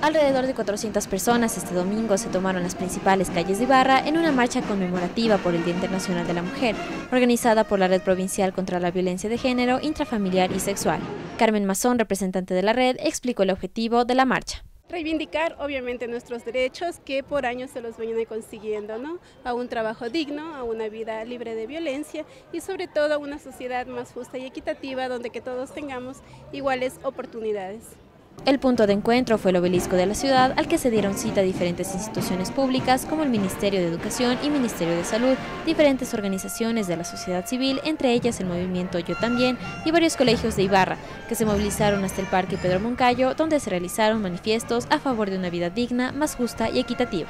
Alrededor de 400 personas este domingo se tomaron las principales calles de Ibarra en una marcha conmemorativa por el Día Internacional de la Mujer, organizada por la Red Provincial contra la Violencia de Género, Intrafamiliar y Sexual. Carmen Mazón, representante de la red, explicó el objetivo de la marcha. Reivindicar obviamente nuestros derechos que por años se los vienen consiguiendo, ¿no? A un trabajo digno, a una vida libre de violencia y sobre todo a una sociedad más justa y equitativa donde que todos tengamos iguales oportunidades. El punto de encuentro fue el obelisco de la ciudad, al que se dieron cita diferentes instituciones públicas como el Ministerio de Educación y Ministerio de Salud, diferentes organizaciones de la sociedad civil, entre ellas el movimiento Yo También, y varios colegios de Ibarra, que se movilizaron hasta el Parque Pedro Moncayo, donde se realizaron manifiestos a favor de una vida digna, más justa y equitativa.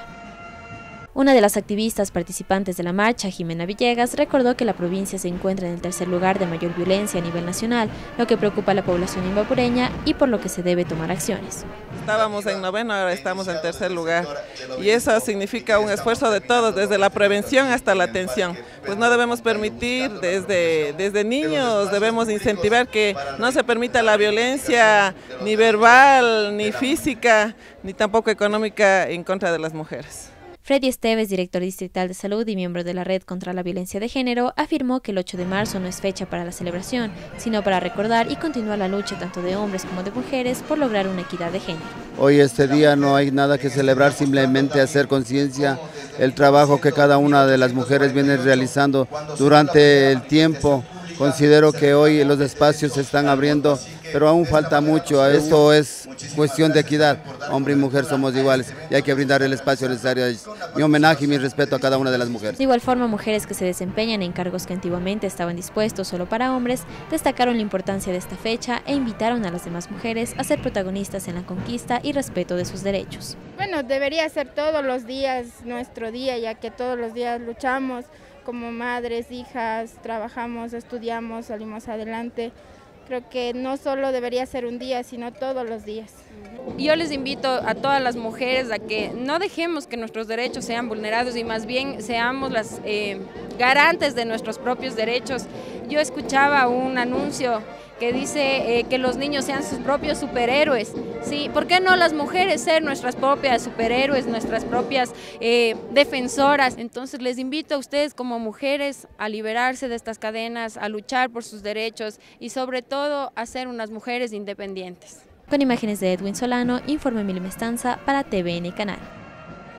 Una de las activistas participantes de la marcha, Jimena Villegas, recordó que la provincia se encuentra en el tercer lugar de mayor violencia a nivel nacional, lo que preocupa a la población imbapureña y por lo que se debe tomar acciones. Estábamos en noveno, ahora estamos en tercer lugar y eso significa un esfuerzo de todos, desde la prevención hasta la atención. Pues no debemos permitir, desde niños debemos incentivar que no se permita la violencia ni verbal, ni física, ni tampoco económica en contra de las mujeres. Freddy Esteves, director distrital de salud y miembro de la Red contra la Violencia de Género, afirmó que el 8 de marzo no es fecha para la celebración, sino para recordar y continuar la lucha tanto de hombres como de mujeres por lograr una equidad de género. Hoy este día no hay nada que celebrar, simplemente hacer conciencia el trabajo que cada una de las mujeres viene realizando durante el tiempo. Considero que hoy los espacios se están abriendo, pero aún falta mucho. Esto es cuestión de equidad. Hombre y mujer somos iguales y hay que brindar el espacio necesario. Mi homenaje y mi respeto a cada una de las mujeres. De igual forma, mujeres que se desempeñan en cargos que antiguamente estaban dispuestos solo para hombres, destacaron la importancia de esta fecha e invitaron a las demás mujeres a ser protagonistas en la conquista y respeto de sus derechos. Bueno, debería ser todos los días nuestro día, ya que todos los días luchamos como madres, hijas, trabajamos, estudiamos, salimos adelante. Creo que no solo debería ser un día, sino todos los días. Yo les invito a todas las mujeres a que no dejemos que nuestros derechos sean vulnerados y más bien seamos las garantes de nuestros propios derechos. Yo escuchaba un anuncio que dice que los niños sean sus propios superhéroes. ¿Sí? ¿Por qué no las mujeres ser nuestras propias superhéroes, nuestras propias defensoras? Entonces les invito a ustedes como mujeres a liberarse de estas cadenas, a luchar por sus derechos y sobre todo a ser unas mujeres independientes. Con imágenes de Edwin Solano, informa Emilio Mestanza para TVN Canal.